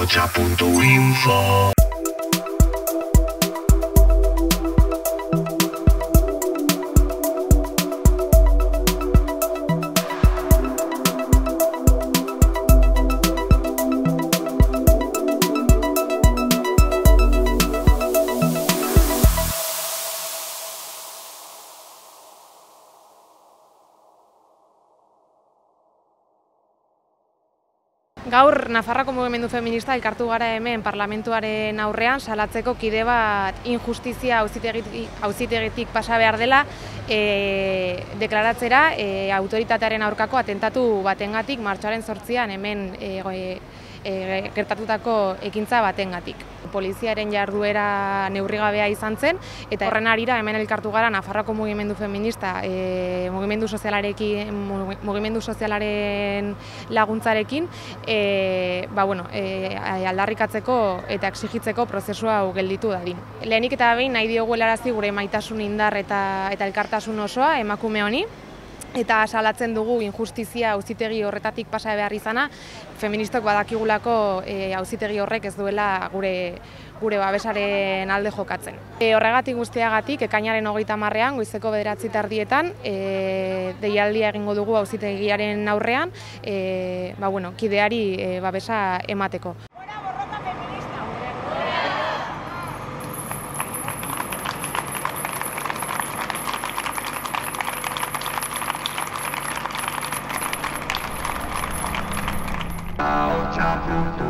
ahotsa.info. Gaur, Nafarroako mugimendu feminista elkartu gara hemen parlamentuaren aurrean salatzeko kide bat injustizia auzitegitik pasa behar dela deklaratzera autoritatearen aurkako atentatu batengatik martxoaren 8an hemen gertatutako ekintza batengatik. Poliziaren jarduera neurrigabea izan zen eta horren harira hemen elkartu gara Nafarroako mugimendu feminista mugimendu sozialaren laguntzarekin aldarrikatzeko eta exigitzeko prozesua hau gelditu dadin. Lehenik eta behin nahi diogu helarazi gure maitasun indar eta elkartasun osoa emakume honi, eta salatzen dugu injustizia auzitegi horretatik pasa behar izana, feministok badakigulako auzitegi horrek ez duela gure babesaren alde jokatzen. Horregatik guztiagatik, ekainaren 30ean, goizeko 9:30, deialdia egingo dugu auzitegiaren aurrean, kideari babesa emateko. ahotsa.info